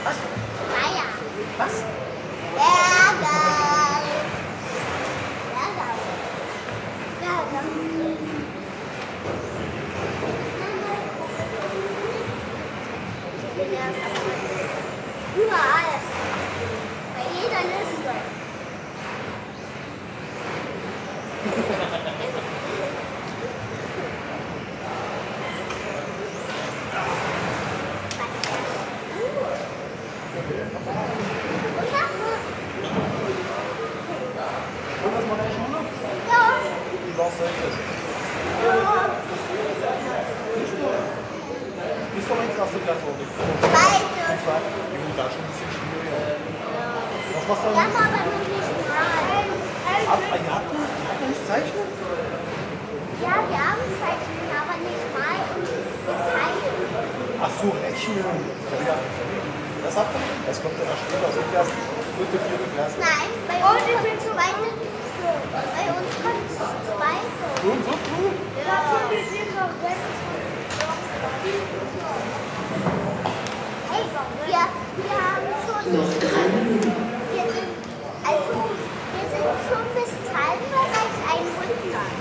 Was? Naja. Was? Ärger. Ärger. Ärger. Überall. Bei jeder Liste. Und was macht die Schule? Ja. Wie war's das? Bist du jetzt erste Klasse oder nicht? Zweite. Da schon ein bisschen schwieriger. Was machst du Wir haben aber noch nicht mal. ab? Ihr habt nicht zeichnen? Ja, wir haben Zeichen, aber nicht mal und teilen. Ach so, rechnen. Ja. Das habt ihr? Das kommt dann erst später. So erst dritte, vierte Klasse. Nein, bei uns kommt zweite. Bei uns kommt zweite. Und so früh? Ja. Hey, wir haben schon. Noch 3 Minuten. Wir sind schon bis Zahlenbereich 100.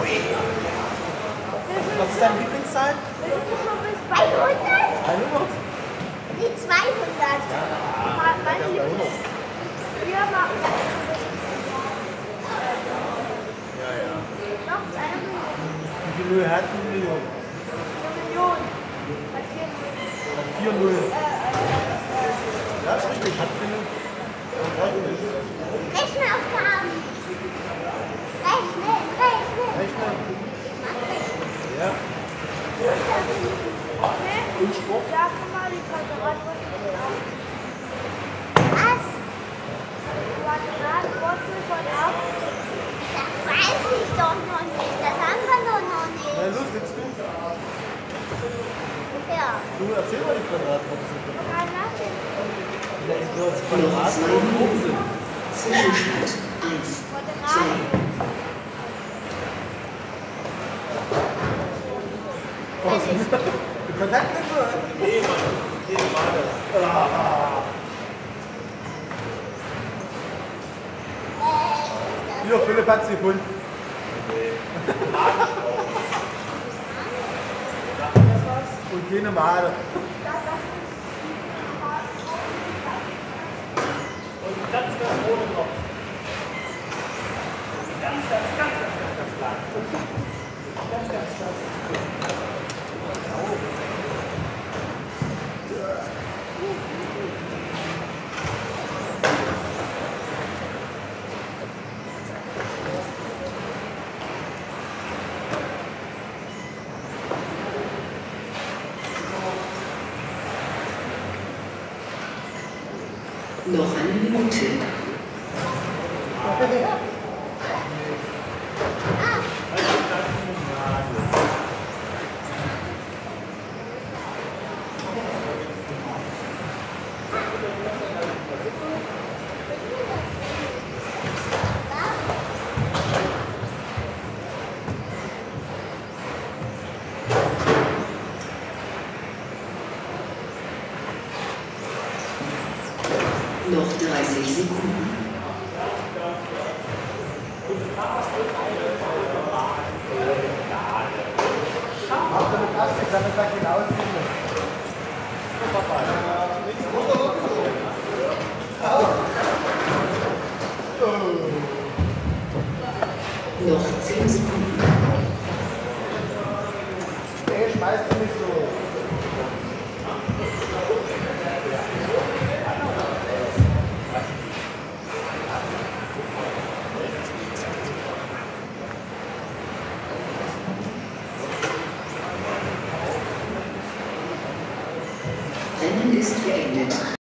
Was ist deine Lieblingszahl? Wir sind schon bis 100? 100? Nee, 200. Meine Lieblings. Wir machen Ja, ja. noch 200. Wie viel Null hat eine Million? Millionen. 4 Null. Ja, ist richtig. Hat 4 Null. Rechenaufgaben. Rechnen. Rechnen. Ja. Und Sport? Ja, guck mal, die Quadratwurzel auch. Was? Quadratwurzel von 8. Das weiß ich doch noch nicht. Das haben wir doch noch nicht. Na los, willst du? Ja. Du erzähl mal die Quadratwurzel. Mal nachdenken. Ja, ich glaube, das Noch 2 Minuten. Zwischenschritt 1, 2. Kontaktlinse? Nee, Mann. Nee, Mann. Hier, Philipp hat sie gefunden. Und keine Made. Und ganz ohne Kopf. Ganz klar. Ganz klar. Noch 1 Minute. Noch 30 Sekunden. Mach damit Plastik, damit wir genau sehen. Noch 10 Sekunden. Nee, schmeißt du nicht so. Rennen ist beendet.